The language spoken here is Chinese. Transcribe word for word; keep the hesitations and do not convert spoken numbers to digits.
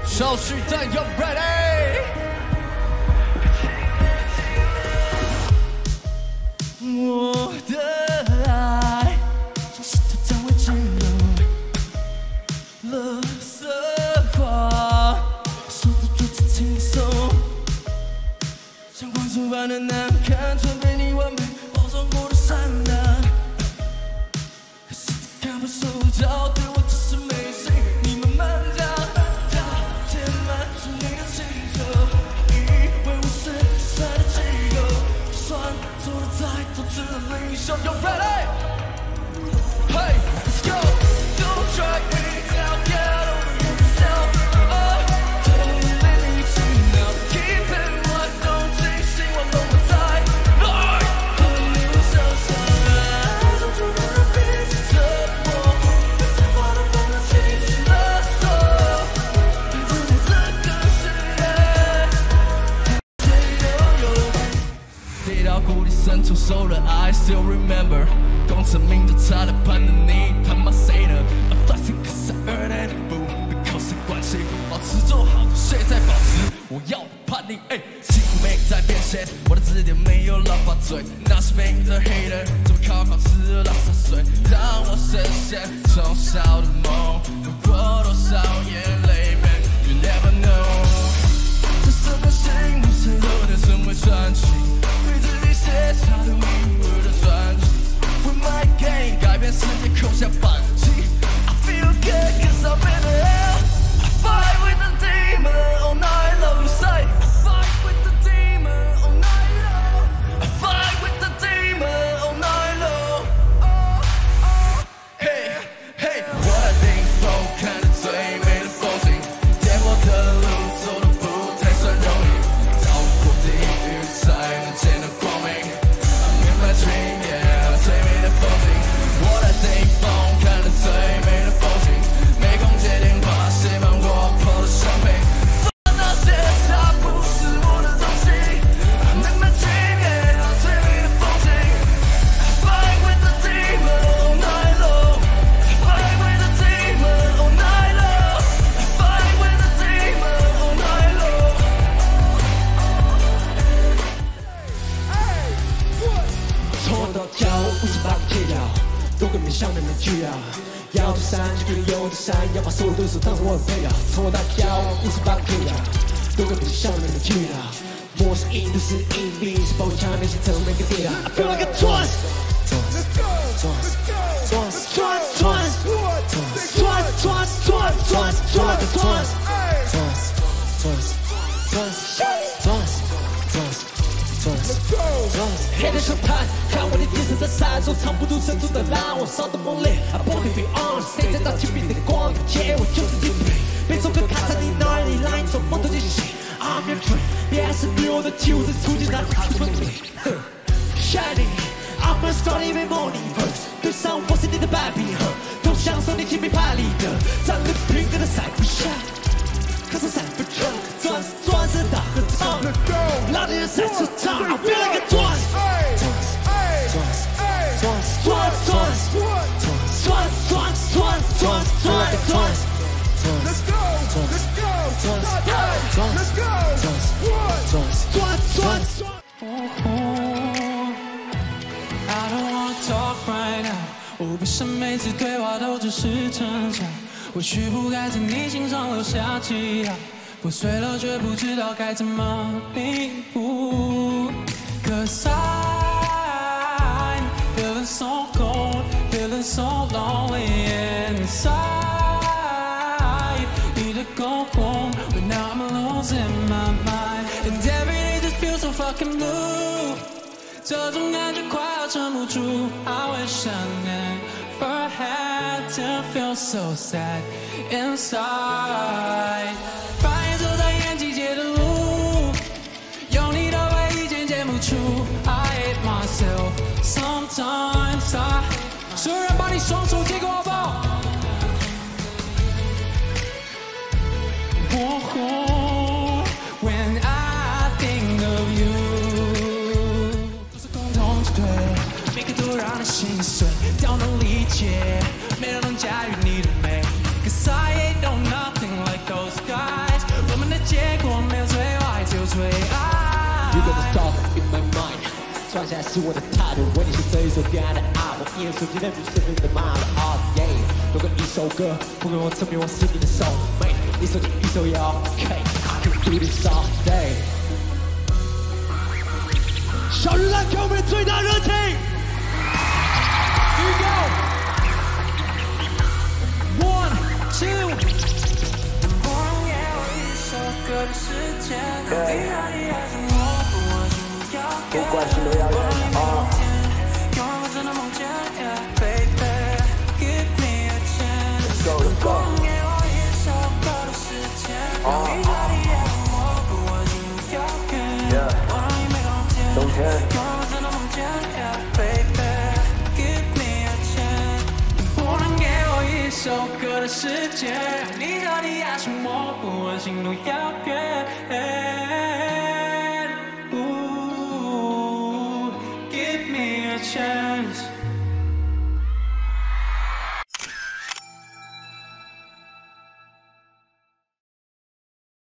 小巨蛋 ，You ready？ 我的爱像石头将我击落，垃圾话说得如此轻松，像光速般的难看，全被你完美包装过的善良。可是他看不出脚，对我只是没心。你慢慢将它填满出你的气球，以为我是帅的机构，就算做的再多次的领袖。You ready? Hey, let's go. Don't track me down, get over yourself. Oh, don't let me see now. Keep it one, don't think, 希望都不在。来，和你我相相爱，终究让人彼此折磨。别再花了疯的情绪勒索，陪着你这个世界，谁都有。跌到谷底深处受了爱 ，Still remember。功成名就差了判的你，他妈谁呢 ？I'm flexing 'cause I earn it， 不 because 关系，保持做好，谁在保持？我要叛逆，哎，气没在变现，我的字典没有老把嘴，那是每个 hater， 怎么考考吃了垃圾水？让我实现从小的梦，流过多少眼泪 ，Man you never know。这什么心路谁都能成为传奇，对自己写下的名字的传奇。With my game， 改变世界，扣下扳机。I feel good cause I'm in the hell. I fight with the demon all night long. You say I fight with the demon all night long. I fight with the demon all night long. Oh, oh, hey, hey， 我来顶峰，看着最美的风景，颠簸的路走得不太算容易，逃过地狱才能见到光明。I'm in my dream, yeah， 最美的风景，我来顶峰，看着最美的风景，没空接电话，写满我破的伤悲，放那些它不是我的东西。I'm in my dream, yeah， 最美的风景。I fight with the demon all night long. I fight with the demon all night long. I fight with the demon all night long. 从头到脚，五十八个戒条，多个面向的面具啊。要的山就可以有的山，要把所有对手当成我的配料。从头到脚，五十八个戒条，多个面向的面具啊。我是印度是硬币，是爆枪那些层每个地啊。I feel like a trance, trance, trance, trance, trance, trance, trance, trance, trance, trance, trance, trance, trance, trance, trance, trance, trance.黑的审判，看我的眼神在闪烁，藏不住深处的浪，我烧的猛烈。I born to be honest， 谁在那天边的光，借我就是地雷。被种个卡在你哪里，让你做梦都惊醒。I'm your dream， 别还是比我的气，我在出现那卡住分离。Shining，I'm a star， 因为 morning verse， 对上我是你的白皮盒，都享受你前面派里的，站立平衡的赛不下。可是赛不成，转是转是大合唱，老年人赛出场 ，I feel like a trance， trance， trance， trance， trance， trance， trance， trance， trance， trance， trance， trance， trance， I don't wanna talk right now， 我不想每次对话都只是逞强。或许不该在你心上留下记号，破碎了却不知道该怎么弥补。Cause I'm feeling so cold, feeling so lonely inside. Need to go home, but now I'm losing my mind. And every day just feels so fucking blue. 这种感觉快要撑不住 I wish I never had to feel so sad inside. 白夜走在眼季节的路，有你的回忆渐渐不出 I hate myself sometimes I 所有人把你双手借给我抱。Oh, when I think of you， 都是共同之对，每个都让人心碎，都能理解，没人能驾驭你的美。Cause I ain't know nothing like those guys。 是我的态度，为你写这一首恋爱的爱，我一眼手机的女生的妈的 oh yeah， 如果一首歌不给我证明我是你的 soul mate， 一首接一首也 OK，I can do this all day。小鱼来给我们的最大热情 ，Here we go，one two。 不管心都要远啊！Go to go！ Yeah， 冬天。 不能给我一首歌的时间，让你到底爱什么？不问心都遥远。